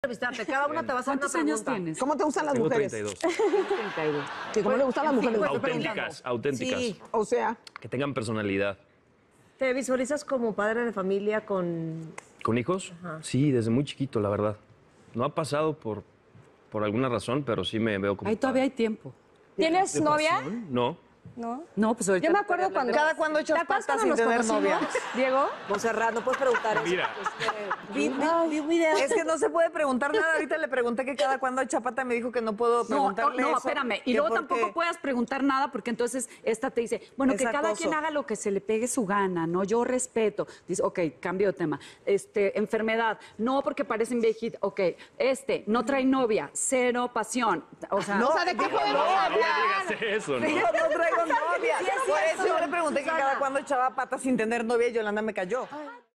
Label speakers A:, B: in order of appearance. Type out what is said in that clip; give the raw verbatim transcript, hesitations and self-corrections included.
A: entrevistarte. Cada una te va a hacer una
B: ¿Cuántos años
A: pregunta.
B: tienes?
C: ¿Cómo te gustan las
D: Tengo
C: mujeres?
D: treinta y dos.
B: treinta y dos.
C: Sí, ¿cómo le gustan las mujeres?
D: Auténticas, auténticas.
A: Sí.
C: O sea,
D: Que tengan personalidad.
A: ¿Te visualizas como padre de familia con...?
D: ¿Con hijos? Sí, desde muy chiquito, la verdad. No ha pasado por, por alguna razón, pero sí me veo como...
B: Ahí todavía hay tiempo.
E: ¿Tienes
D: ¿De
E: novia?
D: pasión? No.
E: ¿No?
B: No, pues ahorita...
E: Yo me acuerdo cuando...
A: ¿Cada cuándo echas
E: ¿Te acuerdas
A: patas
E: cuando
A: sin
E: nos
A: tener
E: conocimos,
A: novia?
E: Diego?
A: Monserrat, no puedes preguntar eso.
D: Mira.
A: Vi, vi- vi un video. Es que no se puede preguntar nada. Ahorita le pregunté que cada cuándo echa pata y me dijo que no puedo
B: No,
A: preguntarle
B: no,
A: eso,
B: espérame. Y
A: que
B: luego
A: porque-
B: tampoco puedas preguntar nada porque entonces esta te dice, bueno,
A: Es
B: que cada
A: acoso.
B: quien haga lo que se le pegue su gana, ¿no? Yo respeto. Dice, ok, cambio de tema. Este, enfermedad, no porque parecen viejitas. Ok, este, no trae novia, cero pasión. O sea,
A: No,
C: o sea, ¿de qué
A: dijo,
C: podemos
A: no,
D: No me
C: hablar?
D: digas eso, ¿no?
A: dijo, no traigo novia.
B: Sí, es
A: Por eso
B: cierto.
A: yo le pregunté que cada cuándo echaba patas sin tener novia y Yolanda me cayó.